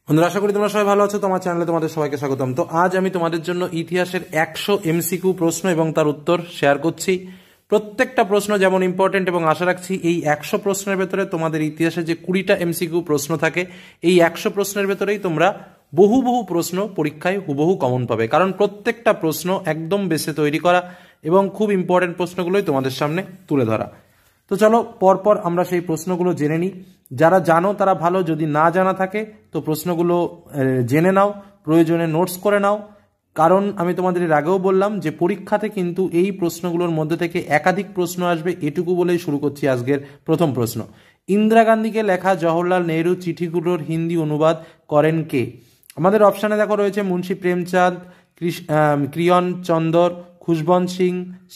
বন্ধুরা, আশা করি তোমরা সবাই ভালো আছো। তোমার চ্যানেলে তোমাদের সবাইকে স্বাগতম। তো আজ আমি তোমাদের জন্য ইতিহাসের 100 এমসিকিউ প্রশ্ন এবং তার উত্তর শেয়ার করছি। প্রত্যেকটা প্রশ্ন যেমন ইম্পর্টেন্ট এবং আশা রাখছি এই 100 প্রশ্নের ভেতরে তোমাদের ইতিহাসে যে 20টা এমসিকিউ প্রশ্ন থাকে, এই 100 প্রশ্নের ভেতরেই তোমরা বহু প্রশ্ন পরীক্ষায় হুবহু কমন পাবে, কারণ প্রত্যেকটা প্রশ্ন একদম বেসে তৈরি করা এবং খুব ইম্পর্টেন্ট প্রশ্নগুলোই তোমাদের সামনে তুলে ধরা। তো চলো পরপর আমরা সেই প্রশ্নগুলো জেনে নিই। যারা জানো তারা ভালো, যদি না জানা থাকে তো প্রশ্নগুলো জেনে নাও, প্রয়োজনে নোটস করে নাও। কারণ আমি তোমাদের এর আগেও বললাম যে পরীক্ষাতে কিন্তু এই প্রশ্নগুলোর মধ্যে থেকে একাধিক প্রশ্ন আসবে, এটুকু বলেই শুরু করছি আজকের প্রথম প্রশ্ন। ইন্দিরা গান্ধীকে লেখা জওহরলাল নেহরু চিঠিগুলোর হিন্দি অনুবাদ করেন কে? আমাদের অপশানে দেখো রয়েছে মুন্সী প্রেমচাঁদ, কিরণ চন্দর, খুশবন্ত সিং,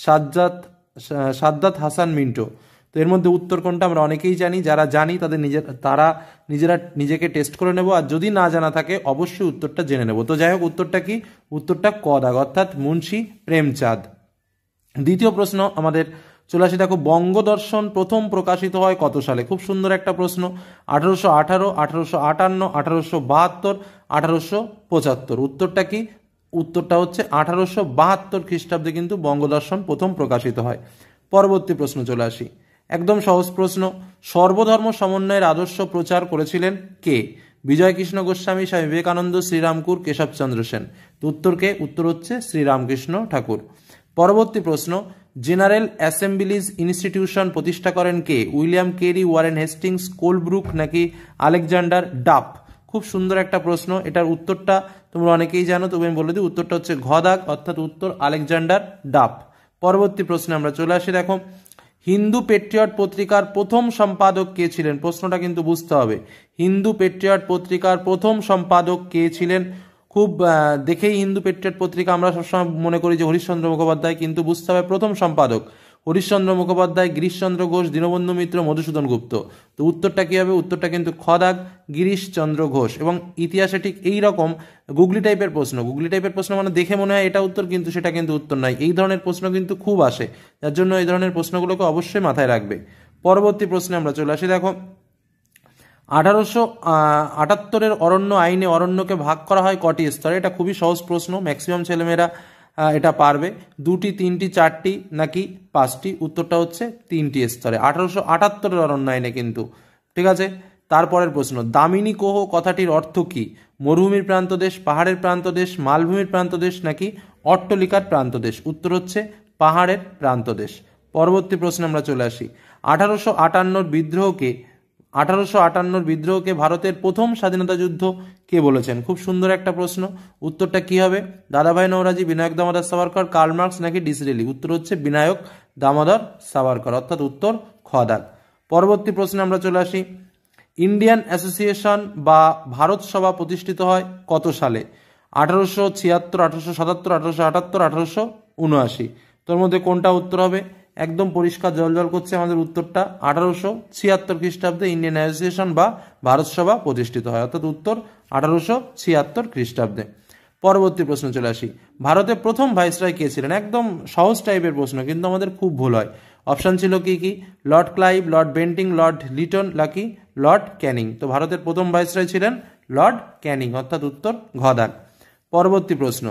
সাদ্দাত হাসান মিন্টো। তো এর মধ্যে উত্তর কোনটা আমরা অনেকেই জানি, যারা জানি তারা নিজেরা নিজেকে টেস্ট করে নেব, আর যদি না জানা থাকে অবশ্যই উত্তরটা জেনে নেব। তো যাই হোক, উত্তরটা কি? উত্তরটা ক দাগ, অর্থাৎ মুন্সী প্রেমচাঁদ। দ্বিতীয় প্রশ্ন আমাদের চলে আসি, দেখো বঙ্গদর্শন প্রথম প্রকাশিত হয় কত সালে? খুব সুন্দর একটা প্রশ্ন। 1818, 1858, 1872, 1875। উত্তরটা কি? উত্তরটা হচ্ছে 1872 খ্রিস্টাব্দে কিন্তু বঙ্গদর্শন প্রথম প্রকাশিত হয়। পরবর্তী প্রশ্ন চলে আসি, একদম সহজ প্রশ্ন। সর্বধর্ম সমন্বয়ের আদর্শ প্রচার করেছিলেন কে? বিজয় কৃষ্ণ গোস্বামী, স্বামী বিবেকানন্দ, শ্রীরামপুর, কেশবচন্দ্র সেন। তো উত্তর কে? উত্তর হচ্ছে শ্রীরামকৃষ্ণ ঠাকুর। পরবর্তী প্রশ্ন, জেনারেল অ্যাসেম্বলিজ ইনস্টিটিউশন প্রতিষ্ঠা করেন কে? William Carey, Warren Hastings, Colebrooke নাকি আলেকজান্ডার ডাফ? খুব সুন্দর একটা প্রশ্ন। এটার উত্তরটা তোমরা অনেকেই জানো, তবে আমি বলে দিই, উত্তরটা হচ্ছে ঘ দাগ, অর্থাৎ উত্তর আলেকজান্ডার ডাফ। পরবর্তী প্রশ্নে আমরা চলে আসি, দেখো হিন্দু পেট্রিয়ট পত্রিকার প্রথম সম্পাদক কে ছিলেন? প্রশ্নটা কিন্তু বুঝতে হবে। হিন্দু পেট্রিয়ট পত্রিকার প্রথম সম্পাদক কে ছিলেন? খুব দেখেই হিন্দু পেট্রিয়ট পত্রিকা আমরা সবসময় মনে করি যে হরিশ্চন্দ্র মুখোপাধ্যায়, কিন্তু বুঝতে হবে প্রথম সম্পাদক হরিশ্চন্দ্র মুখোপাধ্যায়, গিরিশচন্দ্র ঘোষ, দীনবন্ধু মিত্র, মধুসূদন গুপ্ত। তো উত্তরটা কি হবে? উত্তরটা কিন্তু খ দাগ, গিরিশচন্দ্র ঘোষ। এবং ইতিহাসে ঠিক এই রকম গুগলি টাইপের প্রশ্ন মানে দেখে মনে হয় এটা উত্তর, কিন্তু সেটা কিন্তু উত্তর নয়। এই ধরনের প্রশ্ন কিন্তু খুব আসে, যার জন্য এই ধরনের প্রশ্নগুলোকে অবশ্যই মাথায় রাখবে। পরবর্তী প্রশ্নে আমরা চলে আসি, দেখো 1878 অরণ্য আইনে অরণ্যকে ভাগ করা হয় কটি স্তরে? এটা খুবই সহজ প্রশ্ন, ম্যাক্সিমাম ছেলেমেয়েরা এটা পারবে। 2টি, 3টি, 4টি নাকি 5টি? উত্তরটা হচ্ছে 3টি স্তরে, 1878 অরণ্য আইনে কিন্তু। ঠিক আছে, তারপরের প্রশ্ন, দামিনী কোহ কথাটির অর্থ কি? মরুভূমির প্রান্তদেশ, পাহাড়ের প্রান্তদেশ, মালভূমির প্রান্তদেশ নাকি অট্টলিকার প্রান্তদেশ? উত্তর হচ্ছে পাহাড়ের প্রান্তদেশ। পরবর্তী প্রশ্নে আমরা চলে আসি, 1858 বিদ্রোহকে ভারতের প্রথম স্বাধীনতা যুদ্ধ কে বলেছেন? খুব সুন্দর একটা প্রশ্ন। উত্তরটা কি হবে? দাদাভাই নওরোজি, বিনায়ক দামোদর সাভারকর, কার্ল মার্কস নাকি ডিসরেলি? উত্তর হচ্ছে বিনায়ক দামোদর সাভারকর, অর্থাৎ উত্তর খ দাগ। পরবর্তী প্রশ্নে আমরা চলে আসি, ইন্ডিয়ান অ্যাসোসিয়েশন বা ভারত সভা প্রতিষ্ঠিত হয় কত সালে? 1876, 1877, 1878, 1879। তোর মধ্যে কোনটা উত্তর হবে? একদম পরিষ্কার জল করছে আমাদের উত্তরটা, 1876 খ্রিস্টাব্দে ইন্ডিয়ান অ্যাসোসিয়েশন বা ভারত সভা প্রতিষ্ঠিত হয়, অর্থাৎ উত্তর 1876 খ্রিস্টাব্দে। পরবর্তী প্রশ্ন চলে আসি, ভারতের প্রথম ভাইসরয় কে ছিলেন? একদম সহজ টাইপের প্রশ্ন, কিন্তু আমাদের খুব ভুল হয়। অপশান ছিল কি কি? Lord Clive, Lord Bentinck, Lord Lytton নাকি লর্ড ক্যানিং? তো ভারতের প্রথম ভাইসরয় ছিলেন লর্ড ক্যানিং, অর্থাৎ উত্তর ঘ দাগ। পরবর্তী প্রশ্ন,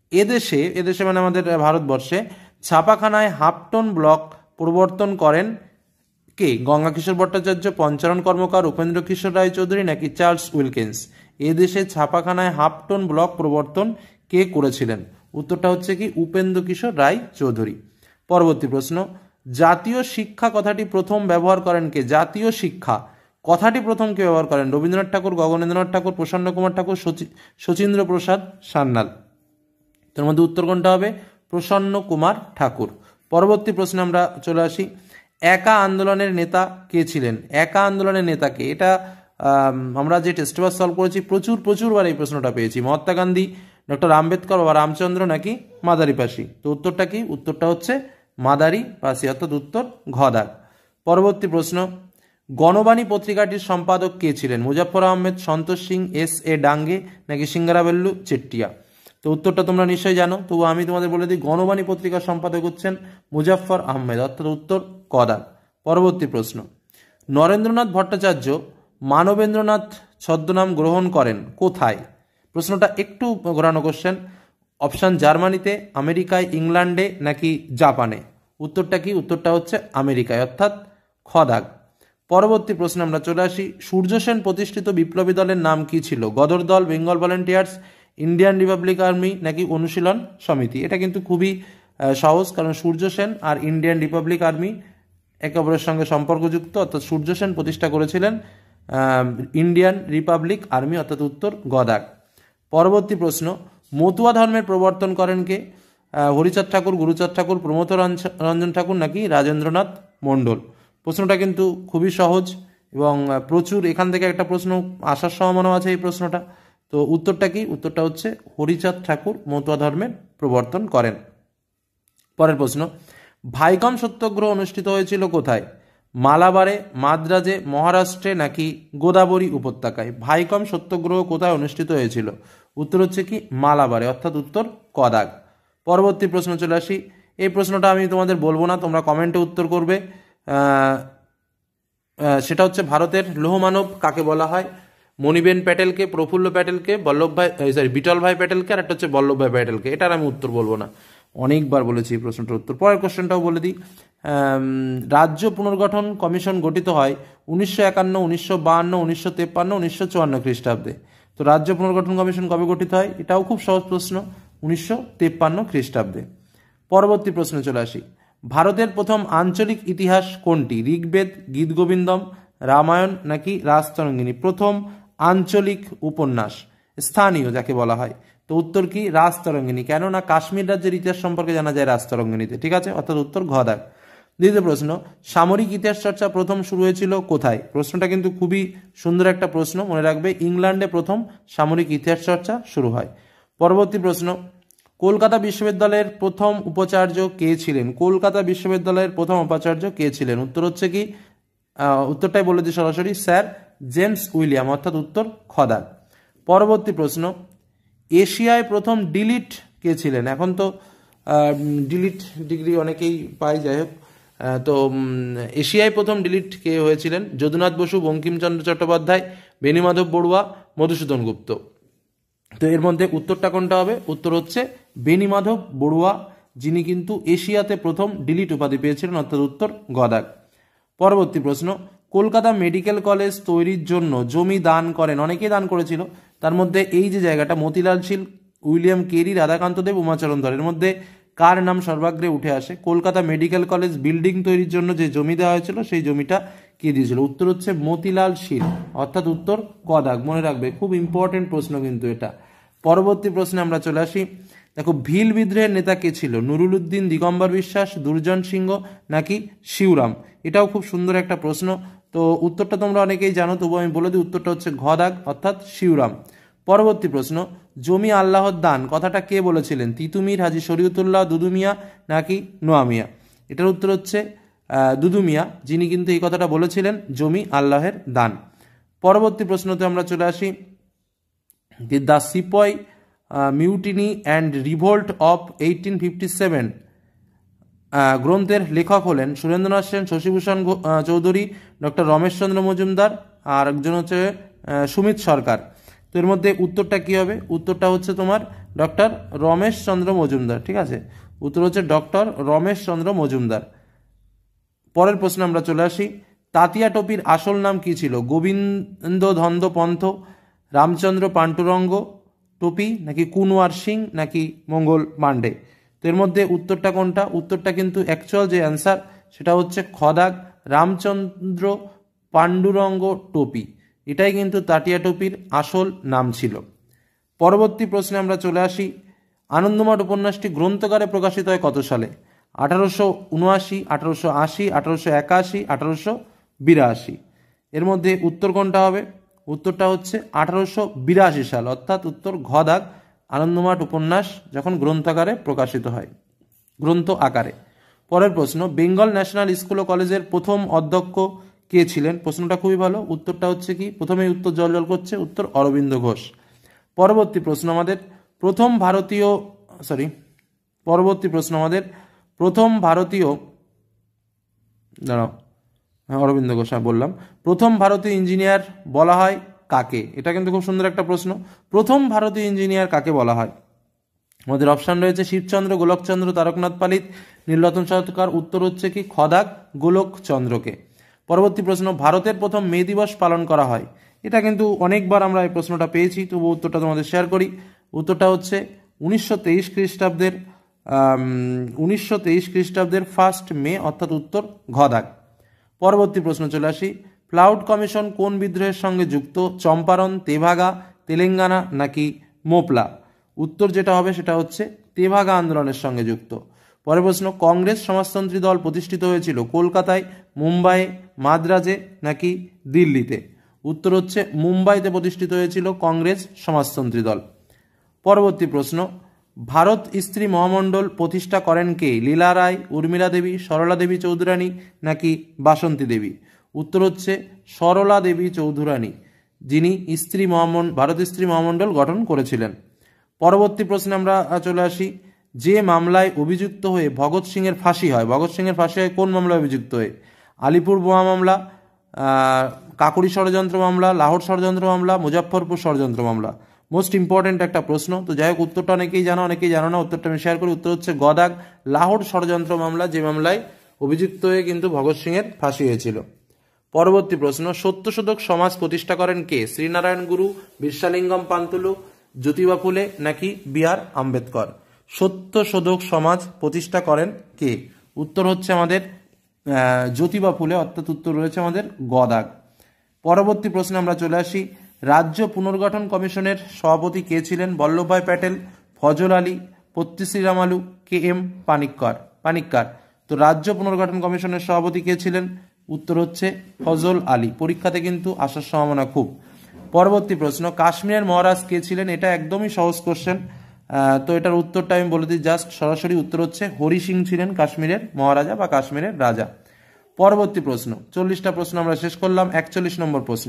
এদেশে মানে আমাদের ভারতবর্ষে ছাপাখানায় হাফটন ব্লক প্রবর্তন করেন কে? গঙ্গাকিশোর ভট্টাচার্য, পঞ্চানন কর্মকার, উপেন্দ্র কিশোর রায়চৌধুরী নাকি চার্লস উইলকিন্স? এদেশে ছাপাখানায় হাফটন ব্লক প্রবর্তন কে করেছিলেন? উত্তরটা হচ্ছে কি? উপেন্দ্র কিশোর রায় চৌধুরী। পরবর্তী প্রশ্ন, জাতীয় শিক্ষা কথাটি প্রথম ব্যবহার করেন কে? জাতীয় শিক্ষা কথাটি প্রথম কে ব্যবহার করেন? রবীন্দ্রনাথ ঠাকুর, গগনেন্দ্রনাথ ঠাকুর, প্রসন্ন কুমার ঠাকুর, শচীন্দ্র প্রসাদ সান্যাল। তার মধ্যে উত্তর কোনটা হবে? প্রসন্ন কুমার ঠাকুর। পরবর্তী প্রশ্নে আমরা চলে আসি, একা আন্দোলনের নেতা কে ছিলেন? একা আন্দোলনের নেতা কে? এটা আমরা যে টেস্ট পেপার সলভ করেছি প্রচুরবার এই প্রশ্নটা পেয়েছি। মহাত্মা গান্ধী, ডক্টর আম্বেদকর, বাবা রামচন্দ্র নাকি মাদারিপাসি? তো উত্তরটা কি? উত্তরটা হচ্ছে মাদারিপাসি, অর্থাৎ উত্তর ঘ দাগ। পরবর্তী প্রশ্ন, গণবাণী পত্রিকাটির সম্পাদক কে ছিলেন? মুজাফফর আহমেদ, সন্তোষ সিং, এস.এ. ডাঙ্গে নাকি সিঙ্গারাবেল্লু চেট্টিয়া? তো উত্তরটা তোমরা নিশ্চয়ই জানো, তবু আমি তোমাদের বলে দিই, গণবাণী পত্রিকার সম্পাদক হচ্ছেন মুজাফফর আহমেদ, অর্থাৎ উত্তর ক দাগ। পরবর্তী প্রশ্ন, নরেন্দ্রনাথ ভট্টাচার্য মানবেন্দ্রনাথ ছদ্মনাম গ্রহণ করেন কোথায়? প্রশ্নটা একটু ঘোরানো কোশ্চেন। অপশান জার্মানিতে, আমেরিকায়, ইংল্যান্ডে নাকি জাপানে? উত্তরটা কি? উত্তরটা হচ্ছে আমেরিকায়, অর্থাৎ খ দাগ। পরবর্তী প্রশ্নে আমরা চলে আসি। সূর্য সেন প্রতিষ্ঠিত বিপ্লবী দলের নাম কি ছিল? গদর দল, Bengal volunteers, Indian Republic army নাকি অনুশীলন সমিতি? এটা কিন্তু খুবই সহজ, কারণ সূর্য সেন আর ইন্ডিয়ান রিপাবলিক আর্মি একে অপরের সঙ্গে সম্পর্কযুক্ত, অর্থাৎ সূর্য সেন প্রতিষ্ঠা করেছিলেন ইন্ডিয়ান রিপাবলিক আর্মি, অর্থাৎ উত্তর গ দাগ। পরবর্তী প্রশ্ন, মতুয়া ধর্মের প্রবর্তন করেন কে? হরিচাঁদ ঠাকুর, গুরুচাঁদ ঠাকুর, প্রমথ রঞ্জন ঠাকুর নাকি রাজেন্দ্রনাথ মণ্ডল? প্রশ্নটা কিন্তু খুবই সহজ এবং প্রচুর এখান থেকে একটা প্রশ্ন আসার সম্ভাবনা আছে এই প্রশ্নটা। তো উত্তরটা কি? উত্তরটা হচ্ছে হরিচাঁদ ঠাকুর মতুয়া ধর্মের প্রবর্তন করেন। পরের প্রশ্ন, ভাইকম সত্যাগ্রহ অনুষ্ঠিত হয়েছিল কোথায়? মালাবারে, মাদ্রাজে, মহারাষ্ট্রে নাকি গোদাবরী উপত্যকায়? ভাইকম সত্যাগ্রহ কোথায় অনুষ্ঠিত হয়েছিল? উত্তর হচ্ছে কি মালাবারে, অর্থাৎ উত্তর ক দাগ। পরবর্তী প্রশ্ন চলে আসি। এই প্রশ্নটা আমি তোমাদের বলবো না, তোমরা কমেন্টে উত্তর করবে। সেটা হচ্ছে ভারতের লৌহমানব কাকে বলা হয়? মণিবেন প্যাটেলকে, প্রফুল্ল প্যাটেলকে, বিটল ভাই প্যাটেলকে, আর একটা হচ্ছে বল্লভ ভাই প্যাটেলকে। এটার আমি উত্তর বলবো না, অনেকবার বলেছি এই প্রশ্নটার উত্তর। পরের কোশ্চেনটাও বলে দিই। রাজ্য পুনর্গঠন কমিশন গঠিত হয় 1951, 1952, 1953, 1954 খ্রিস্টাব্দে। তো রাজ্য পুনর্গঠন কমিশন কবে গঠিত হয়? এটাও খুব সহজ প্রশ্ন, 1953 খ্রিস্টাব্দে। পরবর্তী প্রশ্নে চলে আসি। ভারতের প্রথম আঞ্চলিক ইতিহাস কোনটি? ঋগ্বেদ, গীতগোবিন্দম, রামায়ণ নাকি রাজতরঙ্গিনী? প্রথম আঞ্চলিক উপন্যাস, স্থানীয় যাকে বলা হয়। তো উত্তর কি? রাজতরঙ্গিনী। কেননা কাশ্মীর রাজ্যের ইতিহাস সম্পর্কে জানা যায় রাজতরঙ্গিনীতে, ঠিক আছে, অর্থাৎ উত্তর ঘ দাগ। দ্বিতীয় প্রশ্ন, সামরিক ইতিহাস চর্চা প্রথম শুরু হয়েছিল কোথায়? প্রশ্নটা কিন্তু খুবই সুন্দর একটা প্রশ্ন, মনে রাখবে, ইংল্যান্ডে প্রথম সামরিক ইতিহাস চর্চা শুরু হয়। পরবর্তী প্রশ্ন, কলকাতা বিশ্ববিদ্যালয়ের প্রথম উপাচার্য কে ছিলেন? কলকাতা বিশ্ববিদ্যালয়ের প্রথম উপাচার্য কে ছিলেন? উত্তর হচ্ছে কি? উত্তরটাই বলে দিই সরাসরি, স্যার জেমস উইলিয়াম, অর্থাৎ উত্তর খ দাগ। পরবর্তী প্রশ্ন, এশিয়ায় প্রথম ডিলিট কে ছিলেন? এখন তো ডিলিট ডিগ্রি অনেকেই পায়, যাই হোক। তো এশিয়ায় প্রথম ডিলিট কে হয়েছিলেন? যদুনাথ বসু, বঙ্কিমচন্দ্র চট্টোপাধ্যায়, বেণীমাধব বড়ুয়া, মধুসূদন গুপ্ত। তো এর মধ্যে উত্তরটা কোনটা হবে? উত্তর হচ্ছে বেণীমাধব বড়ুয়া, যিনি কিন্তু এশিয়াতে প্রথম ডিলিট উপাধি পেয়েছিলেন, অর্থাৎ উত্তর গ দাগ। পরবর্তী প্রশ্ন, কলকাতা মেডিকেল কলেজ তৈরির জন্য জমি দান করেন, অনেকেই দান করেছিল, তার মধ্যে এই যে জায়গাটা মতিলাল শীল, উইলিয়াম কেরি, রাধাকান্ত দেব, উমাচরণ ধর, এর মধ্যে কার নাম সর্বাগ্রে উঠে আসে? কলকাতা মেডিকেল কলেজ বিল্ডিং তৈরির জন্য যে জমি দেওয়া হয়েছিল সেই জমিটা কে দিয়েছিল? উত্তর হচ্ছে মতিলাল শীল, অর্থাৎ উত্তর ক দাগ। মনে রাখবে, খুব ইম্পর্টেন্ট প্রশ্ন কিন্তু এটা। পরবর্তী প্রশ্নে আমরা চলে আসি। দেখো, ভিল বিদ্রোহের নেতা কে ছিল? নুরুল উদ্দিন, দিগম্বর বিশ্বাস, দুর্জন সিংহ নাকি শিবরাম? এটাও খুব সুন্দর একটা প্রশ্ন। তো উত্তরটা তোমরা অনেকেই জানো, তবু আমি বলে দিই, উত্তরটা হচ্ছে ঘ দাগ, অর্থাৎ শিবরাম। পরবর্তী প্রশ্ন, জমি আল্লাহর দান কথাটা কে বলেছিলেন? তিতুমির, হাজী শরীয়তুল্লাহ, দুদু মিয়া নাকি নোয়া মিয়া? এটার উত্তর হচ্ছে দুদু মিয়া, যিনি কিন্তু এই কথাটা বলেছিলেন, জমি আল্লাহের দান। পরবর্তী প্রশ্নতে আমরা চলে আসি। The sepoy mutiny and revolt of 1857 গ্রন্থের লেখক হলেন সুরেন্দ্রনাথ সেন, শশীভূষণ চৌধুরী, ডক্টর রমেশচন্দ্র মজুমদার, আর একজন হচ্ছে সুমিত সরকার। তো এর মধ্যে উত্তরটা কি হবে? উত্তরটা হচ্ছে তোমার ডক্টর রমেশচন্দ্র মজুমদার, ঠিক আছে, উত্তর হচ্ছে ডক্টর রমেশচন্দ্র মজুমদার। পরের প্রশ্নে আমরা চলে আসি। তাতিয়া টোপির আসল নাম কি ছিল? গোবিন্দ ধন্দ পন্থ, রামচন্দ্র পান্ডুরঙ্গ টোপি নাকি কুনওয়ার সিং নাকি মঙ্গল পাণ্ডে? তো এর মধ্যে উত্তরটা কোনটা? উত্তরটা কিন্তু অ্যাকচুয়াল যে অ্যান্সার সেটা হচ্ছে খ দাগ, রামচন্দ্র পান্ডুরঙ্গ টোপি। এটাই কিন্তু তাতিয়া টোপির আসল নাম ছিল। পরবর্তী প্রশ্নে আমরা চলে আসি। আনন্দমঠ উপন্যাসটি গ্রন্থকারে প্রকাশিত হয় কত সালে? 1879, 1880, 1881, 1882। এর মধ্যে উত্তর কোনটা হবে? উত্তরটা হচ্ছে 1882 সাল, অর্থাৎ উত্তর ঘ দাগ, আনন্দমঠ উপন্যাস যখন গ্রন্থাকারে প্রকাশিত হয়, গ্রন্থ আকারে। পরের প্রশ্ন, বেঙ্গল ন্যাশনাল স্কুল ও কলেজের প্রথম অধ্যক্ষ কে ছিলেন? প্রশ্নটা খুবই ভালো, উত্তরটা হচ্ছে কি? প্রথমেই উত্তর জল করছে, উত্তর অরবিন্দ ঘোষ। পরবর্তী প্রশ্ন আমাদের প্রথম ভারতীয় দাঁড়াও, অরবিন্দ ঘোষ বললাম। প্রথম ভারতীয় ইঞ্জিনিয়ার বলা হয় কাকে? এটা কিন্তু খুব সুন্দর একটা প্রশ্ন। প্রথম ভারতীয় ইঞ্জিনিয়ার কাকে বলা হয়? আমাদের অপশান রয়েছে শিবচন্দ্র, গোলকচন্দ্র, তারকনাথ পালিত, নীলরতন সরকার। উত্তর হচ্ছে কি খদাক গোলকচন্দ্রকে। পরবর্তী প্রশ্ন, ভারতের প্রথম মে দিবস পালন করা হয়? এটা কিন্তু অনেকবার আমরা এই প্রশ্নটা পেয়েছি, তবু উত্তরটা তোমাদের শেয়ার করি। উত্তরটা হচ্ছে 1923 খ্রিস্টাব্দের 1923 খ্রিস্টাব্দের 1 মে, অর্থাৎ উত্তর ঘদাক। পরবর্তী প্রশ্ন চলে আসি, প্লাউড কমিশন কোন বিদ্রোহের সঙ্গে যুক্ত? চম্পারণ, তেভাগা, তেলেঙ্গানা নাকি মোপলা? উত্তর যেটা হবে সেটা হচ্ছে তেভাগা আন্দোলনের সঙ্গে যুক্ত। পরের প্রশ্ন, কংগ্রেস সমাজতন্ত্রী দল প্রতিষ্ঠিত হয়েছিল কলকাতায়, মুম্বাইয়ে, মাদ্রাজে নাকি দিল্লিতে? উত্তর হচ্ছে মুম্বাইতে প্রতিষ্ঠিত হয়েছিল কংগ্রেস সমাজতন্ত্রী দল। পরবর্তী প্রশ্ন, ভারত স্ত্রী মহামণ্ডল প্রতিষ্ঠা করেন কে? লীলা রায়, উর্মিলা দেবী, সরলা দেবী চৌধুরানী নাকি বাসন্তী দেবী? উত্তর হচ্ছে সরলা দেবী চৌধুরানী, যিনি ভারত স্ত্রী মহামণ্ডল গঠন করেছিলেন। পরবর্তী প্রশ্নে আমরা চলে আসি, যে মামলায় অভিযুক্ত হয়ে ভগৎ সিংয়ের ফাঁসি হয়, ভগৎ সিংয়ের ফাঁসি হয় কোন মামলায় অভিযুক্ত হয়ে? আলিপুর বোমা মামলা, কাকুরি ষড়যন্ত্র মামলা, লাহোর ষড়যন্ত্র মামলা, মুজাফফরপুর ষড়যন্ত্র মামলা। মোস্ট ইম্পর্টেন্ট একটা প্রশ্ন। তো যাই হোক, উত্তরটা অনেকেই জানো, অনেকেই জানো না, উত্তরটা আমি শেয়ার করি। উত্তর হচ্ছে গদাক লাহোর ষড়যন্ত্র মামলা, যে মামলায় অভিযুক্ত হয়ে কিন্তু ভগৎ সিংয়ের ফাঁসি হয়েছিল। পরবর্তী প্রশ্ন, সত্যশোধক সমাজ প্রতিষ্ঠা করেন কে? শ্রীনারায়ণ গুরু, বিরসালিঙ্গম পান্তুলু, জ্যোতিবা ফুলে নাকি বি.আর. আম্বেদকর? সত্যশোধক সমাজ প্রতিষ্ঠা করেন কে? উত্তর হচ্ছে আমাদের জ্যোতিবা ফুলে, অর্থাৎ উত্তর রয়েছে আমাদের গদাক। পরবর্তী প্রশ্নে আমরা চলে আসি, রাজ্য পুনর্গঠন কমিশনের সভাপতি কে ছিলেন? বল্লভভাই প্যাটেল, ফজল আলী, পত্তি শ্রীরামালু, কে.এম. পানিক্কার। তো রাজ্য পুনর্গঠন কমিশনের সভাপতি কে ছিলেন? উত্তর হচ্ছে ফজল আলী। পরীক্ষাতে কিন্তু আসার সম্ভাবনা খুব। পরবর্তী প্রশ্ন, কাশ্মীরের মহারাজ কে ছিলেন? এটা একদমই সহজ কোশ্চেন। তো এটার উত্তরটা আমি বলে দিই জাস্ট সরাসরি। উত্তর হচ্ছে হরি সিং ছিলেন কাশ্মীরের মহারাজা বা কাশ্মীরের রাজা। পরবর্তী প্রশ্ন, 40টা প্রশ্ন আমরা শেষ করলাম। 41 নম্বর প্রশ্ন,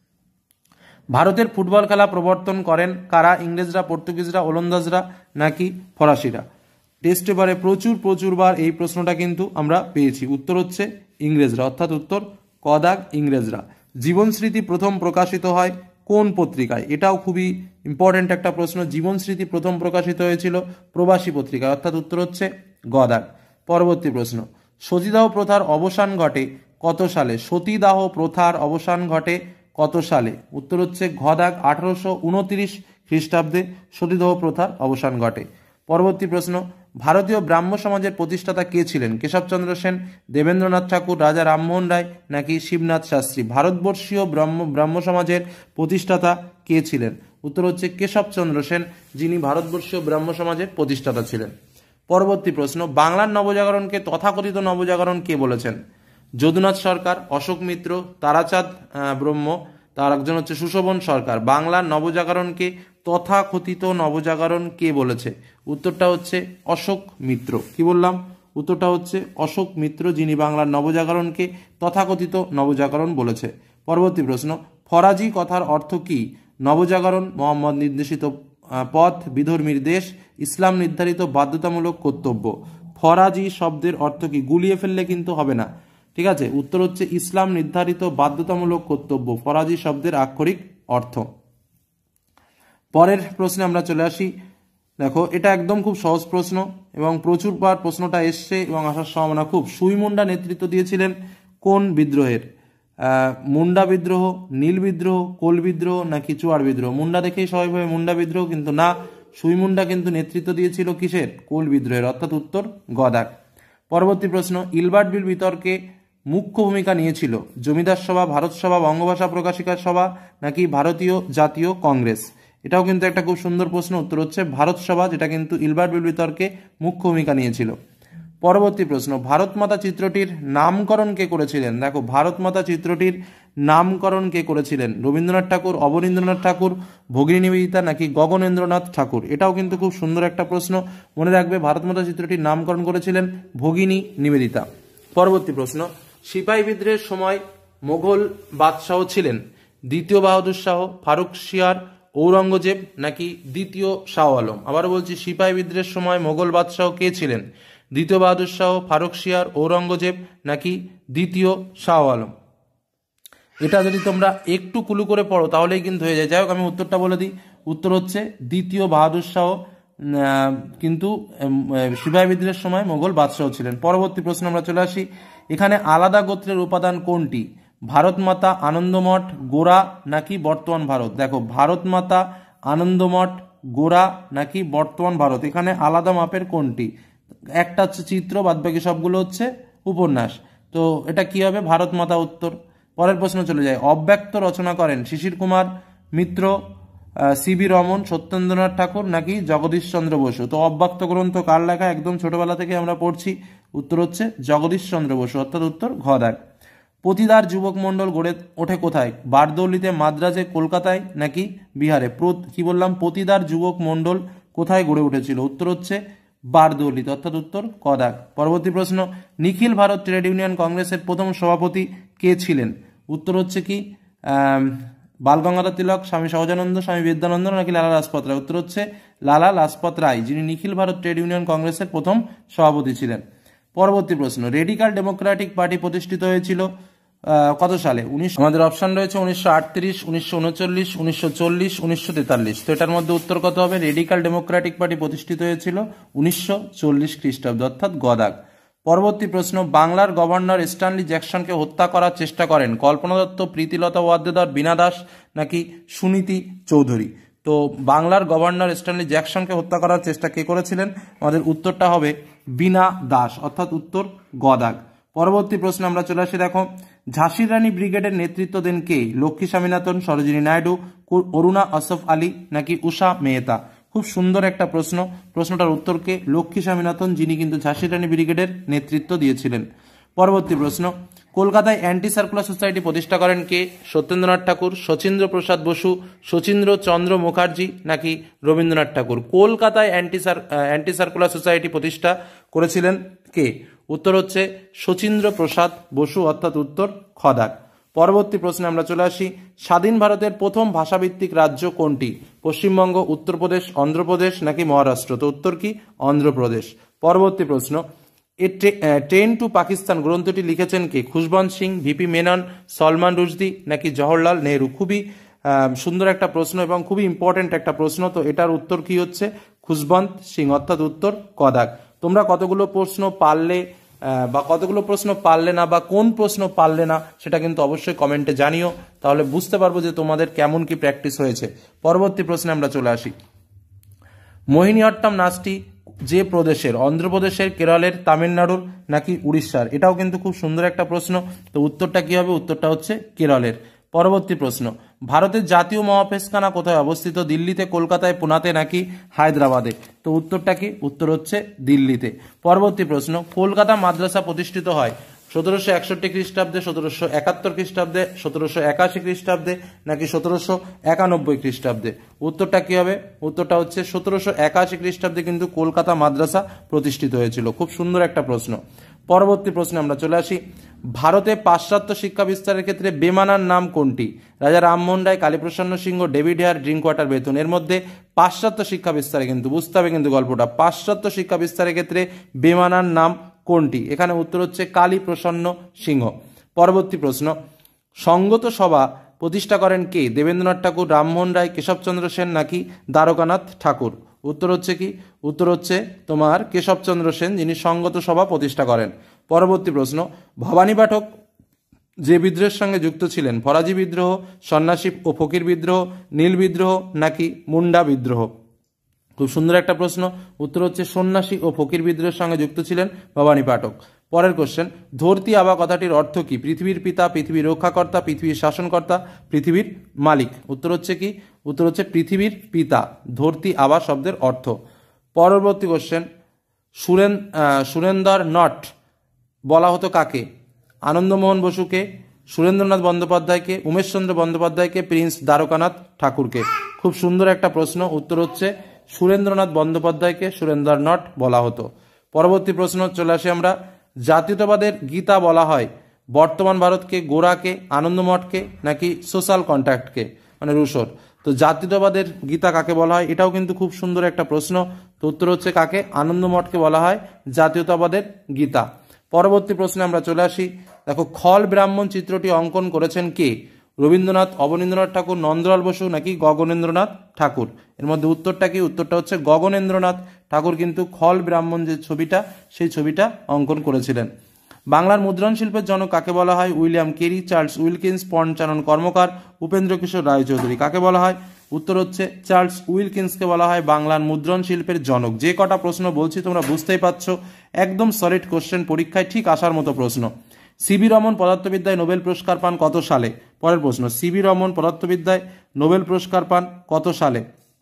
ভারতের ফুটবল খেলা প্রবর্তন করেন কারা? ইংরেজরা, পর্তুগিজরা, ওলন্দাজরা নাকি ফরাসিরা? টেস্ট পেপারে প্রচুরবার এই প্রশ্নটা কিন্তু আমরা পেয়েছি। উত্তর হচ্ছে ইংরেজরা, অর্থাৎ উত্তর কদাক ইংরেজরা। জীবন স্মৃতি প্রথম প্রকাশিত হয় কোন পত্রিকায়? এটাও খুবই ইম্পর্টেন্ট একটা প্রশ্ন। জীবন স্মৃতি প্রথম প্রকাশিত হয়েছিল প্রবাসী পত্রিকায়, অর্থাৎ উত্তর হচ্ছে গদাক। পরবর্তী প্রশ্ন, সতীদাহ প্রথার অবসান ঘটে কত সালে? সতীদাহ প্রথার অবসান ঘটে কত সালে? উত্তর হচ্ছে ঘদাক 1829 খ্রিস্টাব্দে সতীদাহ প্রথার অবসান ঘটে। পরবর্তী প্রশ্ন, ভারতীয় ব্রাহ্ম সমাজের প্রতিষ্ঠাতা কে ছিলেন? কেশবচন্দ্র সেন, দেবেন্দ্রনাথ ঠাকুর, রাজা রামমোহন রায় নাকি শিবনাথ শাস্ত্রী? ভারতবর্ষীয় ব্রাহ্ম সমাজের প্রতিষ্ঠাতা কে ছিলেন? উত্তর হচ্ছে কেশবচন্দ্র সেন, যিনি ভারতবর্ষীয় ব্রাহ্ম সমাজের প্রতিষ্ঠাতা ছিলেন। পরবর্তী প্রশ্ন, বাংলার নবজাগরণকে তথাকথিত নবজাগরণ কে বলেছেন? যদুনাথ সরকার, অশোক মিত্র, তারাচাঁদ ব্রহ্ম, তার একজন হচ্ছে সুশোভন সরকার। বাংলার নবজাগরণকে তথাকথিত নবজাগরণ কে বলেছে? উত্তরটা হচ্ছে অশোক মিত্র। কি বললাম? উত্তরটা হচ্ছে অশোক মিত্র, যিনি বাংলার নবজাগরণকে তথাকথিত নবজাগরণ বলেছে। পরবর্তী প্রশ্ন, ফরাজি কথার অর্থ কি? নবজাগরণ, মোহাম্মদ নির্দেশিত পথ, বিধর্মীর দেশ, ইসলাম নির্ধারিত বাধ্যতামূলক কর্তব্য। ফরাজি শব্দের অর্থ কি? গুলিয়ে ফেললে কিন্তু হবে না, ঠিক আছে? উত্তর হচ্ছে ইসলাম নির্ধারিত বাধ্যতামূলক কর্তব্য, ফরাজি শব্দের আক্ষরিক অর্থ। পরের প্রশ্নে আমরা চলে আসি। দেখো, এটা একদম খুব সহজ প্রশ্ন এবং প্রচুরবার প্রশ্নটা এসছে এবং আসার সম্ভাবনা খুব। সুই মুন্ডা নেতৃত্ব দিয়েছিলেন কোন বিদ্রোহের? মুন্ডা বিদ্রোহ, নীল বিদ্রোহ, কোল বিদ্রোহ নাকি চুয়ার বিদ্রোহ? মুন্ডা দেখেই সবাই ভাবে মুন্ডা বিদ্রোহ, কিন্তু না, সুই মুন্ডা কিন্তু নেতৃত্ব দিয়েছিল কিসের? কোল বিদ্রোহের, অর্থাৎ উত্তর গদাক। পরবর্তী প্রশ্ন, ইলবার্ট বিল বিতর্কে মুখ্য ভূমিকা নিয়েছিল জমিদার সভা, ভারত সভা, বঙ্গভাষা প্রকাশিকার সভা নাকি ভারতীয় জাতীয় কংগ্রেস? এটাও কিন্তু একটা খুব সুন্দর প্রশ্ন। উত্তর হচ্ছে ভারত সভা, যেটা কিন্তু ইলবার্ট বিল বিতর্কে মুখ্য ভূমিকা নিয়েছিল। পরবর্তী প্রশ্ন, ভারত মাতা চিত্রটির নামকরণ কে করেছিলেন? দেখো, ভারত মাতা চিত্রটির নামকরণ কে করেছিলেন? রবীন্দ্রনাথ ঠাকুর, অবনীন্দ্রনাথ ঠাকুর, ভগিনী নিবেদিতা নাকি গগনেন্দ্রনাথ ঠাকুর? এটাও কিন্তু খুব সুন্দর একটা প্রশ্ন, মনে রাখবে। ভারত মাতা চিত্রটির নামকরণ করেছিলেন ভগিনী নিবেদিতা। পরবর্তী প্রশ্ন, সিপাহী বিদ্রোহের সময় মোগল বাদশাহ ছিলেন দ্বিতীয় বাহাদুর শাহ, ফারুকশিয়ার, ঔরঙ্গজেব নাকি দ্বিতীয় শাহ আলম? আবার বলছি, সিপাহী বিদ্রোহের সময় মোগল বাদশাহ কে ছিলেন? দ্বিতীয় বাহাদুর শাহ, ফারুকশিয়ার, ঔরঙ্গজেব নাকি দ্বিতীয় শাহ আলম? এটা যদি তোমরা একটু কুলু করে পড়ো তাহলেই কিন্তু হয়ে যায়। যাই হোক, আমি উত্তরটা বলে দিই। উত্তর হচ্ছে দ্বিতীয় বাহাদুর শাহ, কিন্তু সিপাহী বিদ্রোহের সময় মোগল বাদশাহ ছিলেন। পরবর্তী প্রশ্ন আমরা চলে আসি। এখানে আলাদা গোত্রের উপাদান কোনটি? ভারত মাতা, আনন্দমঠ, গোরা নাকি বর্তমান ভারত? দেখো, ভারত মাতা, আনন্দমঠ, গোরা নাকি বর্তমান ভারত, এখানে আলাদা মাপের কোনটি? একটা হচ্ছে চিত্র, বাদ বাকি সবগুলো হচ্ছে উপন্যাস। তো এটা কি হবে? ভারত মাতা উত্তর। পরের প্রশ্ন চলে যায়। অব্যক্ত রচনা করেন শিশির কুমার মিত্র, সিবি রমন, সত্যেন্দ্রনাথ ঠাকুর নাকি জগদীশ চন্দ্র বসু? তো অব্যক্ত গ্রন্থ কার লেখা? একদম ছোটবেলা থেকে আমরা পড়ছি। উত্তর হচ্ছে জগদীশ চন্দ্র বসু, অর্থাৎ উত্তর ঘ দাগ। পতিদার যুবক মণ্ডল গড়ে ওঠে কোথায়? বারদৌলিতে, মাদ্রাজে, কলকাতায় নাকি বিহারে? কি বললাম? পতিদার যুবক মণ্ডল কোথায় গড়ে উঠেছিল? উত্তর হচ্ছে বারদৌলিতে, অর্থাৎ উত্তর ক দাগ। পরবর্তী প্রশ্ন। নিখিল ভারত ট্রেড ইউনিয়ন কংগ্রেসের প্রথম সভাপতি কে ছিলেন? উত্তর হচ্ছে কি বালগঙ্গাধর তিলক, স্বামী সহজানন্দ, স্বামী বিদ্যানন্দ নাকি লালা লাজপত রায়? উত্তর হচ্ছে লালা লাজপত রায়, যিনি নিখিল ভারত ট্রেড ইউনিয়ন কংগ্রেসের প্রথম সভাপতি ছিলেন। পরবর্তী প্রশ্ন। রেডিকাল ডেমোক্রেটিক পার্টি প্রতিষ্ঠিত হয়েছিল কত সালে? আমাদের অপশন রয়েছে 1938, 1939, 1940, 1943। তো এটার মধ্যে উত্তর কত হবে? রেডিকাল ডেমোক্রেটিক পার্টি প্রতিষ্ঠিত হয়েছিল 1940 খ্রিস্টাব্দে, অর্থাৎ গ দাগ। পরবর্তী প্রশ্ন। বাংলার গভর্নর স্ট্যানলি জ্যাকসনকে হত্যা করার চেষ্টা করেন কল্পনা দত্ত, প্রীতিলতা ওয়াদ্দেদার, বীণা দাস নাকি সুনীতি চৌধুরী? তো বাংলার গভর্নর স্ট্যানলি জ্যাকসনকে হত্যা করার চেষ্টা কে করেছিলেন? আমাদের উত্তরটা হবে বীণা দাস, অর্থাৎ উত্তর গ দাগ। পরবর্তী প্রশ্ন আমরা চলে আসি। দেখো, ঝাঁসির রানী ব্রিগেডের নেতৃত্ব দেন কে? লক্ষ্মী স্বামীনাথন, সরোজিনী নাইডু, অরুণা আসফ আলী নাকি উষা মেহতা? খুব সুন্দর একটা প্রশ্ন। প্রশ্নটার উত্তর কে? লক্ষ্মী স্বামীনাথন, যিনি কিন্তু ঝাঁসির রানী ব্রিগেডের নেতৃত্ব দিয়েছিলেন। পরবর্তী প্রশ্ন। কলকাতায় অ্যান্টি সার্কুলার সোসাইটি প্রতিষ্ঠা করেন কে? সত্যেন্দ্রনাথ ঠাকুর, শচীন্দ্র প্রসাদ বসু, শচীন্দ্র চন্দ্র মুখার্জি নাকি রবীন্দ্রনাথ ঠাকুর? কলকাতায় অ্যান্টি সার্কুলার সোসাইটি প্রতিষ্ঠা করেছিলেন কে? উত্তর হচ্ছে শচীন্দ্র প্রসাদ বসু, অর্থাৎ উত্তর খ দাগ। পরবর্তী প্রশ্নে আমরা চলে আসি। স্বাধীন ভারতের প্রথম ভাষাভিত্তিক রাজ্য কোনটি? পশ্চিমবঙ্গ, উত্তরপ্রদেশ, অন্ধ্রপ্রদেশ নাকি মহারাষ্ট্র? তো উত্তর কি? অন্ধ্রপ্রদেশ। পরবর্তী প্রশ্ন। ট্রেন টু পাকিস্তান গ্রন্থটি লিখেছেন কে? খুশবন্ত সিং, ভিপি মেনন, সলমান রুশদি নাকি জওহরলাল নেহরু? খুবই সুন্দর একটা প্রশ্ন এবং খুবই ইম্পর্টেন্ট একটা প্রশ্ন। তো এটার উত্তর কি হচ্ছে? খুশবন্ত সিং, অর্থাৎ উত্তর ক দাগ। তোমরা কতগুলো প্রশ্ন পারলে বা কতগুলো প্রশ্ন পারলে না, বা কোন প্রশ্ন পারলে না, সেটা কিন্তু অবশ্যই কমেন্টে জানিও, তাহলে বুঝতে পারবো যে তোমাদের কেমন কি প্র্যাকটিস হয়েছে। পরবর্তী প্রশ্নে আমরা চলে আসি। মোহিনীঅট্টম নাচটি যে প্রদেশের? অন্ধ্রপ্রদেশের, কেরলের, তামিলনাড়ুর নাকি উড়িষ্যার? এটাও কিন্তু খুব সুন্দর একটা প্রশ্ন। তো উত্তরটা কি হবে? উত্তরটা হচ্ছে কেরলের। পরবর্তী প্রশ্ন। ভারতের জাতীয় মহাপেশখানা কোথায় অবস্থিত? দিল্লিতে, কলকাতায়, পুনাতে নাকি হায়দ্রাবাদে? তো উত্তরটা কি? উত্তর হচ্ছে দিল্লিতে। পরবর্তী প্রশ্ন। কলকাতা মাদ্রাসা প্রতিষ্ঠিত হয় 1761 খ্রিস্টাব্দে, 1771 খ্রিস্টাব্দে, 1781 খ্রিস্টাব্দে নাকি 1791 খ্রিস্টাব্দে? উত্তরটা কি হবে? উত্তরটা হচ্ছে 1781 খ্রিস্টাব্দে কিন্তু কলকাতা মাদ্রাসা প্রতিষ্ঠিত হয়েছিল। খুব সুন্দর একটা প্রশ্ন। পরবর্তী প্রশ্নে আমরা চলে আসি। ভারতে পাশ্চাত্য শিক্ষা বিস্তারের ক্ষেত্রে বেমানার নাম কোনটি? Raja Rammohan Roy, Kaliprasanna Singha, David Hare, Drinkwater Bethune. এর মধ্যে পাশ্চাত্য শিক্ষা বিস্তারে কিন্তু বুঝতে হবে কিন্তু গল্পটা। পাশ্চাত্য শিক্ষা বিস্তারের ক্ষেত্রে বেমানার নাম কোনটি? এখানে উত্তর হচ্ছে কালীপ্রসন্ন সিংহ। পরবর্তী প্রশ্ন। সঙ্গত সভা প্রতিষ্ঠা করেন কে? দেবেন্দ্রনাথ ঠাকুর, রামমোহন রায়, কেশবচন্দ্র সেন নাকি দ্বারকানাথ ঠাকুর? উত্তর হচ্ছে কি? উত্তর হচ্ছে তোমার কেশবচন্দ্র সেন, যিনি সঙ্গত সভা প্রতিষ্ঠা করেন। পরবর্তী প্রশ্ন। ভবানী পাঠক যে বিদ্রোহের সঙ্গে যুক্ত ছিলেন? ফরাজি বিদ্রোহ, সন্ন্যাসী ও ফকির বিদ্রোহ, নীল বিদ্রোহ নাকি মুন্ডা বিদ্রোহ? খুব সুন্দর একটা প্রশ্ন। উত্তর হচ্ছে সন্ন্যাসী ও ফকির বিদ্রোহের সঙ্গে যুক্ত ছিলেন ভবানী পাঠক। পরের কোশ্চেন। ধরতি আবা কথাটির অর্থ কি? পৃথিবীর পিতা, পৃথিবীর রক্ষাকর্তা, পৃথিবীর শাসনকর্তা, পৃথিবীর মালিক? উত্তর হচ্ছে কি? উত্তর হচ্ছে পৃথিবীর পিতা। ধরতি আবা শব্দের অর্থ। পরবর্তী কোশ্চেন। সুরেন্দর নট বলা হতো কাকে? আনন্দমোহন বসুকে, সুরেন্দ্রনাথ বন্দ্যোপাধ্যায়কে, উমেশচন্দ্র বন্দ্যোপাধ্যায়কে, প্রিন্স দ্বারকানাথ ঠাকুরকে? খুব সুন্দর একটা প্রশ্ন। উত্তর হচ্ছে সুরেন্দ্রনাথ বন্দ্যোপাধ্যায়কে সুরেন্দ্র নট বলা হতো। পরবর্তী প্রশ্ন চলে আসি আমরা। জাতীয়তাবাদের গীতা বলা হয় বর্তমান ভারতকে, গোরাকে, আনন্দমঠকে নাকি সোশ্যাল কন্ট্রাক্টকে, মানে রুশোর? তো জাতীয়তাবাদের গীতা কাকে বলা হয়? এটাও কিন্তু খুব সুন্দর একটা প্রশ্ন। তো উত্তর হচ্ছে কাকে? আনন্দমঠকে বলা হয় জাতীয়তাবাদের গীতা। পরবর্তী প্রশ্নে আমরা চলে আসি। দেখো, খল ব্রাহ্মণ চিত্রটি অঙ্কন করেছেন কে? রবীন্দ্রনাথ, অবনীন্দ্রনাথ ঠাকুর, নন্দলাল বসু নাকি গগনেন্দ্রনাথ ঠাকুর? এর মধ্যে উত্তরটা কি? উত্তরটা হচ্ছে গগনেন্দ্রনাথ ঠাকুর কিন্তু খল ব্রাহ্মণ যে ছবিটা, সেই ছবিটা অঙ্কন করেছিলেন। বাংলার মুদ্রণ শিল্পের জনক কাকে বলা হয়? William Carey, Charles Wilkins, Panchanan Karmakar, Upendra Kishore Raychaudhuri. কাকে বলা হয়? উত্তর হচ্ছে চার্লস উইলকিন্সকে বলা হয় বাংলার মুদ্রণ শিল্পের জনক। যে কটা প্রশ্ন বলছি তোমরা বুঝতেই পারছো, একদম সলিড কোশ্চেন, পরীক্ষায় ঠিক আসার মতো প্রশ্ন। সিবি রমন পদার্থবিদ্যায় নোবেল পুরস্কার পান কত সালে? পরের প্রশ্ন, সিবি রমন পদার্থবিদ্যায় নোবেল পুরস্কার পান কত সালে?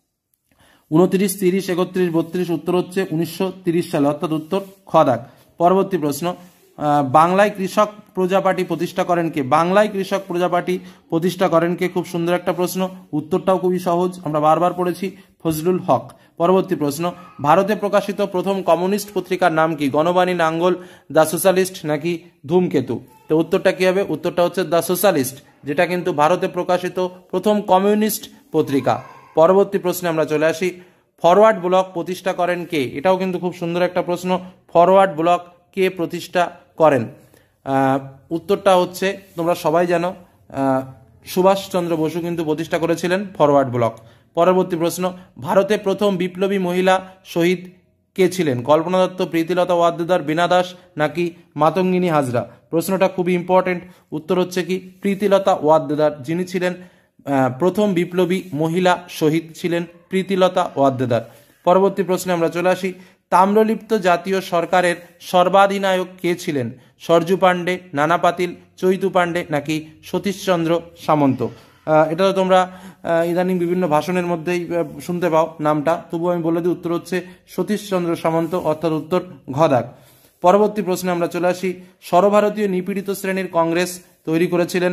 29, 30, 31, 32। উত্তর হচ্ছে 1930 সালে, অর্থাৎ উত্তর খ দাগ। পরবর্তী প্রশ্ন, বাংলায় কৃষক প্রজা পার্টি প্রতিষ্ঠা করেন কে? বাংলায় কৃষক প্রজা পার্টি প্রতিষ্ঠা করেন কে? খুব সুন্দর একটা প্রশ্ন, উত্তরটাও খুবই সহজ, আমরা বারবার পড়েছি, ফজলুল হক। পরবর্তী প্রশ্ন, ভারতে প্রকাশিত প্রথম কমিউনিস্ট পত্রিকার নাম কি? গণবাণী, নাঙ্গল, দ্য সোশ্যালিস্ট নাকি ধূমকেতু? তো উত্তরটা কি হবে? উত্তরটা হচ্ছে দ্য সোশ্যালিস্ট, যেটা কিন্তু ভারতে প্রকাশিত প্রথম কমিউনিস্ট পত্রিকা। পরবর্তী প্রশ্নে আমরা চলে আসি, ফরওয়ার্ড ব্লক প্রতিষ্ঠা করেন কে? এটাও কিন্তু খুব সুন্দর একটা প্রশ্ন, ফরওয়ার্ড ব্লক কে প্রতিষ্ঠা করেন? উত্তরটা হচ্ছে তোমরা সবাই জানো, সুভাষচন্দ্র বসু কিন্তু প্রতিষ্ঠা করেছিলেন ফরওয়ার্ড ব্লক। পরবর্তী প্রশ্ন, ভারতে প্রথম বিপ্লবী মহিলা শহীদ কে ছিলেন? কল্পনা দত্ত, প্রীতিলতা ওয়াদ্দেদার, বীণা দাস নাকি মাতঙ্গিনী হাজরা? প্রশ্নটা খুবই ইম্পর্টেন্ট, উত্তর হচ্ছে কি প্রীতিলতা ওয়াদ্দেদার, যিনি ছিলেন প্রথম বিপ্লবী মহিলা শহীদ ছিলেন প্রীতিলতা ওয়াদ্দেদার। পরবর্তী প্রশ্নে আমরা চলে আসি, তাম্রলিপ্ত জাতীয় সরকারের সর্বাধিনায়ক কে ছিলেন? সরজু পাণ্ডে, নানা পাতিল, চৈতু পাণ্ডে নাকি সতীশচন্দ্র সামন্ত? এটা তো তোমরা ইদানিং বিভিন্ন ভাষণের মধ্যেই শুনতে পাও নামটা, তবু আমি বলে দিই, উত্তর হচ্ছে সতীশচন্দ্র সামন্ত, অর্থাৎ উত্তর ঘ দাগ। পরবর্তী প্রশ্নে আমরা চলে আসি, সর্বভারতীয় নিপীড়িত শ্রেণীর কংগ্রেস তৈরি করেছিলেন,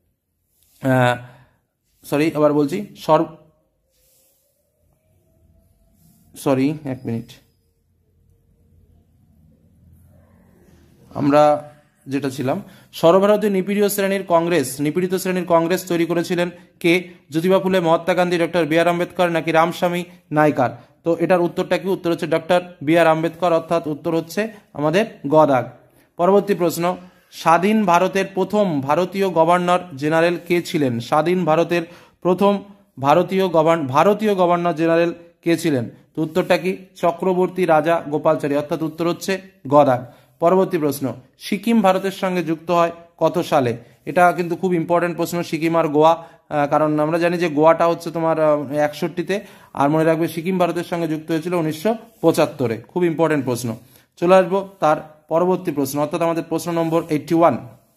এক মিনিট, আমরা যেটা ছিলাম, সর্বভারতীয় নিপীড়িত শ্রেণীর কংগ্রেস তৈরি করেছিলেন কে? Jyotiba Phule, Mahatma Gandhi, doctor B R Ambedkar নাকি রামস্বামী নাইকার? তো এটার উত্তরটা কি? উত্তর হচ্ছে ডক্টর বি আর আম্বেদকর, অর্থাৎ উত্তর হচ্ছে আমাদের গ দাগ। পরবর্তী প্রশ্ন, স্বাধীন ভারতের প্রথম ভারতীয় গভর্নর জেনারেল কে ছিলেন? স্বাধীন ভারতের প্রথম ভারতীয় গভর্নর জেনারেল কে ছিলেন? তো উত্তরটা কি? চক্রবর্তী রাজা গোপালচারী, অর্থাৎ উত্তর হচ্ছে গ দাগ। পরবর্তী প্রশ্ন, সিকিম ভারতের সঙ্গে যুক্ত হয় কত সালে? এটা কিন্তু খুব ইম্পর্টেন্ট প্রশ্ন, সিকিম আর গোয়া, কারণ আমরা জানি যে গোয়াটা হচ্ছে তোমার 61-তে, আর মনে রাখবে সিকিম ভারতের সঙ্গে যুক্ত হয়েছিল 1975-এ। খুব ইম্পর্টেন্ট প্রশ্ন। চলে আসবো তার পরবর্তী প্রশ্ন, অর্থাৎ আমাদের প্রশ্ন number 81।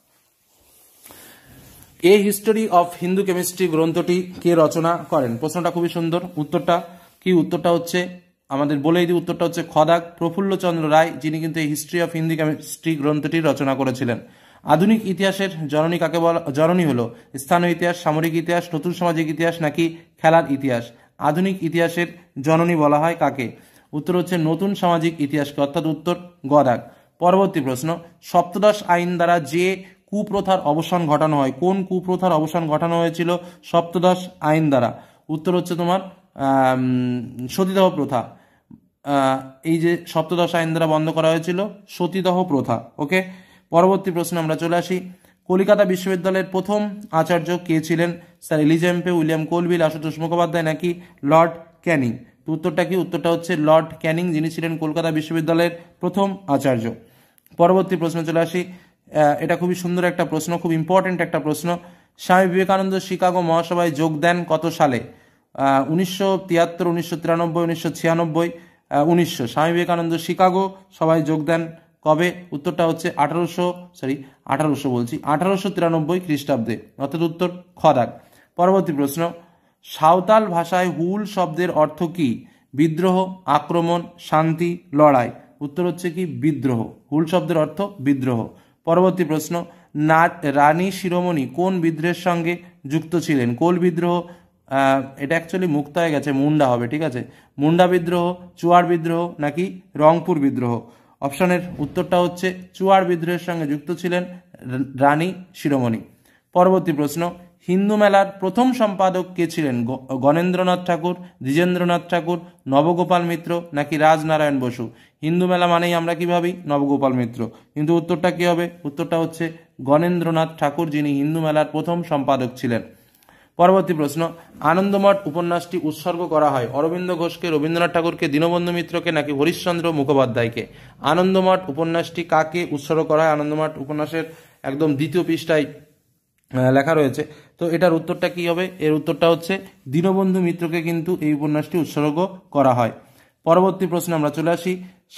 A history of Hindu chemistry গ্রন্থটি কে রচনা করেন? প্রশ্নটা খুবই সুন্দর, উত্তরটা কি? উত্তরটা হচ্ছে আমাদের বলেই দিই, উত্তরটা হচ্ছে খ দাগ, প্রফুল্লচন্দ্র রায়, যিনি কিন্তু এই হিস্ট্রি অফ হিন্দু কেমিস্ট্রি গ্রন্থটি রচনা করেছিলেন। আধুনিক ইতিহাসের জননী কাকে বলা? জননী হলো স্থানীয় ইতিহাস, সামরিক ইতিহাস, নতুন সামাজিক ইতিহাস নাকি খেলার ইতিহাস? আধুনিক ইতিহাসের জননী বলা হয় কাকে? উত্তর হচ্ছে নতুন সামাজিক ইতিহাসকে, অর্থাৎ উত্তর গ দাগ। পরবর্তী প্রশ্ন, সপ্তদশ আইন দ্বারা যে কুপ্রথার অবসান ঘটানো হয়, কোন কুপ্রথার অবসান ঘটানো হয়েছিল সপ্তদশ আইন দ্বারা? উত্তর হচ্ছে তোমার সতীদাহ প্রথা। এই যে সপ্তদশ আইন দ্বারা বন্ধ করা হয়েছিল সতীদাহ প্রথা। ওকে, পরবর্তী প্রশ্নে আমরা চলে আসি, কলকাতা বিশ্ববিদ্যালয়ের প্রথম আচার্য কে ছিলেন? Sir Elizabeth, William Colvile, Ashutosh Mukhopadhyay নাকি লর্ড ক্যানিং? তো উত্তরটা কি? উত্তরটা হচ্ছে লর্ড ক্যানিং, যিনি ছিলেন কলকাতা বিশ্ববিদ্যালয়ের প্রথম আচার্য। পরবর্তী প্রশ্নে চলে আসি, এটা খুবই সুন্দর একটা প্রশ্ন, খুব ইম্পর্টেন্ট একটা প্রশ্ন। স্বামী বিবেকানন্দ শিকাগো মহাসভায় যোগ দেন কত সালে? 1973, 1993, 1996, 1900। স্বামী বিবেকানন্দ শিকাগো সভায় যোগ দেন কবে? উত্তরটা হচ্ছে 1893 খ্রিস্টাব্দে, অর্থাৎ উত্তর খ দাগ। পরবর্তী প্রশ্ন, সাঁওতাল ভাষায় হুল শব্দের অর্থ কি? বিদ্রোহ, আক্রমণ, শান্তি, লড়াই? উত্তর হচ্ছে কি বিদ্রোহ। হুল শব্দের অর্থ বিদ্রোহ। পরবর্তী প্রশ্ন, রানী শিরোমণি কোন বিদ্রোহের সঙ্গে যুক্ত ছিলেন? কোল বিদ্রোহ, এটা অ্যাকচুয়ালি মুক্ত হয়ে গেছে, মুন্ডা হবে, ঠিক আছে। মুন্ডা বিদ্রোহ, চুয়ার বিদ্রোহ নাকি রংপুর বিদ্রোহ? অপশনের উত্তরটা হচ্ছে চুয়ার বিদ্রোহের সঙ্গে যুক্ত ছিলেন রানী শিরোমণি। পরবর্তী প্রশ্ন, হিন্দু মেলার প্রথম সম্পাদক কে ছিলেন? গণেন্দ্রনাথ ঠাকুর, দ্বিজেন্দ্রনাথ ঠাকুর, নবগোপাল মিত্র নাকি রাজনারায়ণ বসু? হিন্দু মেলা মানেই আমরা কি ভাবি? নবগোপাল মিত্র, কিন্তু উত্তরটা কি হবে? উত্তরটা হচ্ছে গণেন্দ্রনাথ ঠাকুর, যিনি হিন্দু মেলার প্রথম সম্পাদক ছিলেন। পরবর্তী প্রশ্ন, আনন্দমঠ উপন্যাসটি উৎসর্গ করা হয় অরবিন্দ ঘোষকে, রবীন্দ্রনাথ ঠাকুরকে, দীনবন্ধু মিত্রকে নাকি হরিশ্চন্দ্র মুখোপাধ্যায়কে? আনন্দমঠ উপন্যাসটি কাকে উৎসর্গ করা হয়? আনন্দমঠ উপন্যাসের একদম দ্বিতীয় পৃষ্ঠায় লেখা রয়েছে। তো এটার উত্তরটা কি হবে? এর উত্তরটা হচ্ছে দীনবন্ধু মিত্রকে কিন্তু এই উপন্যাসটি উৎসর্গ করা হয়। পরবর্তী প্রশ্নে আমরা চলে আসি।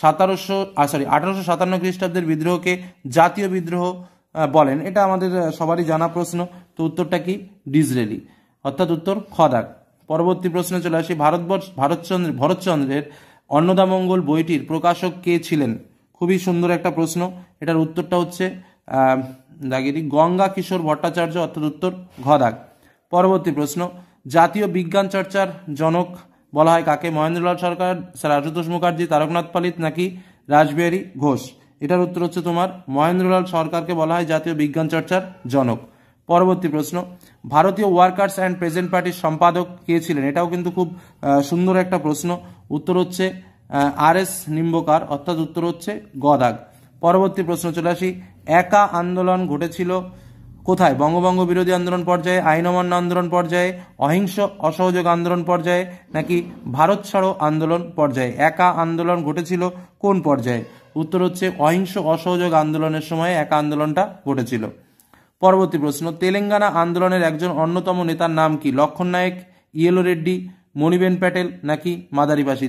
1857 খ্রিস্টাব্দের বিদ্রোহকে জাতীয় বিদ্রোহ বলেন, এটা আমাদের সবারই জানা প্রশ্ন। তো উত্তরটা কি? ডিসরেলি, অর্থাৎ উত্তর খ দাগ। পরবর্তী প্রশ্নে চলে আসি। ভরতচন্দ্রের অন্নদামঙ্গল বইটির প্রকাশক কে ছিলেন? খুবই সুন্দর একটা প্রশ্ন। এটার উত্তরটা হচ্ছে দাগেরি গঙ্গা কিশোর ভট্টাচার্য, অর্থাৎ উত্তর ঘ দাগ। পরবর্তী প্রশ্ন, জাতীয় বিজ্ঞান চর্চার জনক বলা হয় কাকে? মহেন্দ্রলাল সরকার, স্যার আশুতোষ মুখার্জি, তারকনাথ পালিত নাকি রাসবিহারী ঘোষ? এটার উত্তর হচ্ছে তোমার মহেন্দ্রলাল সরকারকে বলা হয় জাতীয় বিজ্ঞান চর্চার জনক। পরবর্তী প্রশ্ন, ভারতীয় ওয়ার্কার্স অ্যান্ড প্রেজেন্ট পার্টির সম্পাদক কে ছিলেন? এটাও কিন্তু খুব সুন্দর একটা প্রশ্ন। উত্তর হচ্ছে আর.এস. নিম্বকার, অর্থাৎ উত্তর হচ্ছে গ দাগ। পরবর্তী প্রশ্ন চলে আসি। একা আন্দোলন ঘটেছিল কোথায়? বঙ্গভঙ্গ বিরোধী আন্দোলন পর্যায়ে, আইন অমান্য আন্দোলন পর্যায়ে, অহিংস অসহযোগ আন্দোলন পর্যায়ে নাকি ভারত ছাড়ো আন্দোলন পর্যায়ে? একা আন্দোলন ঘটেছিল কোন পর্যায়ে? উত্তর হচ্ছে অহিংস অসহযোগ আন্দোলনের সময় একা আন্দোলনটা ঘটেছিল। পরবর্তী প্রশ্ন, তেলেঙ্গানা আন্দোলনের একজন অন্যতম নেতার নাম কি? লক্ষণ নায়েক, ইয়েলো রেড্ডি, মণিবেন প্যাটেল নাকি মাদারিবাসী?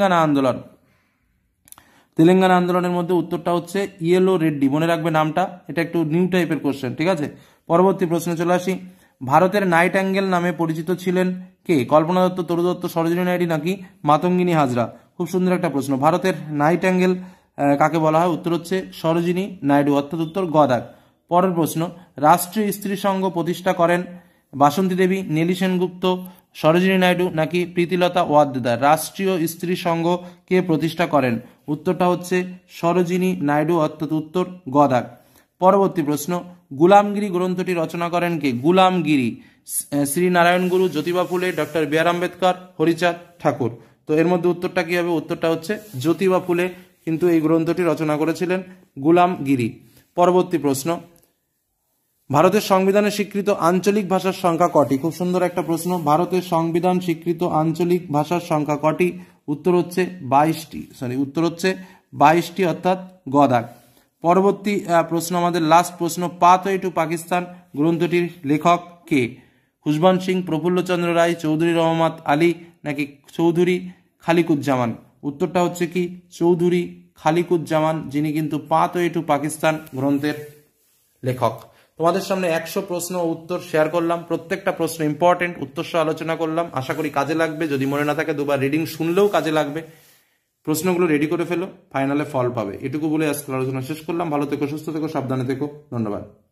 তেলেঙ্গানা আন্দোলনের মধ্যে উত্তরটা হচ্ছে ইয়েলো রেড্ডি, মনে রাখবে নামটা, এটা একটু নিউ টাইপের কোশ্চেন, ঠিক আছে। পরবর্তী প্রশ্নে চলে আসি। ভারতের নাইট অ্যাঙ্গেল নামে পরিচিত ছিলেন কে? কল্পনা দত্ত, তরু দত্ত, সরোজিনী নাইডু নাকি মাতঙ্গিনী হাজরা? খুব সুন্দর একটা প্রশ্ন। ভারতের নাইট অ্যাঙ্গেল কাকে বলা হয়? উত্তর হচ্ছে সরোজিনী নাইডু, অর্থাৎ উত্তর গ দাগ। পরের প্রশ্ন, রাষ্ট্রীয় স্ত্রী সংঘ প্রতিষ্ঠা করেন বাসন্তী দেবী, নেলি সেনগুপ্ত, সরোজিনী নাইডু নাকি প্রীতিলতা ওয়াদ্দেদার? রাষ্ট্রীয় স্ত্রী সংঘ কে প্রতিষ্ঠা করেন? উত্তরটা হচ্ছে সরোজিনী নাইডু, অর্থাৎ উত্তর গ দাগ। পরবর্তী প্রশ্ন, গুলামগিরি গ্রন্থটি রচনা করেন কে? গুলামগিরি Shri Narayan Guru, Jyotiba Phule, doctor B R Ambedkar, Harichand Thakur? তো এর মধ্যে উত্তরটা কি হবে? উত্তরটা হচ্ছে জ্যোতিবা ফুলে কিন্তু এই গ্রন্থটি রচনা করেছিলেন গুলামগিরি। পরবর্তী প্রশ্ন, ভারতের সংবিধানে স্বীকৃত আঞ্চলিক ভাষার সংখ্যা কটি? খুব সুন্দর একটা প্রশ্ন। ভারতের সংবিধান স্বীকৃত আঞ্চলিক ভাষার সংখ্যা কটি? উত্তর হচ্ছে 22টি, উত্তর হচ্ছে 22টি, অর্থাৎ গ দাগ। পরবর্তী প্রশ্ন, আমাদের লাস্ট প্রশ্ন, পাথওয়ে টু পাকিস্তান গ্রন্থটির লেখক কে? খুশবন্ত সিং, প্রফুল্লচন্দ্র রায়, চৌধুরী রহমত আলী নাকি চৌধুরী খালিকুজ্জামান? উত্তরটা হচ্ছে কি? চৌধুরী খালিকুজ্জামান, যিনি কিন্তু পাথওয়ে টু পাকিস্তান গ্রন্থের লেখক। তোমাদের সামনে 100 প্রশ্ন ও উত্তর শেয়ার করলাম। প্রত্যেকটা প্রশ্ন ইম্পর্টেন্ট, উত্তর সহ আলোচনা করলাম। আশা করি কাজে লাগবে। যদি মনে না থাকে দুবার রিডিং শুনলেও কাজে লাগবে। প্রশ্নগুলো রেডি করে ফেলো, ফাইনালে ফল পাবে। এটুকু বলে আজকের আলোচনা শেষ করলাম। ভালো থেকো, সুস্থ থেকো, সাবধানে থেকো। ধন্যবাদ।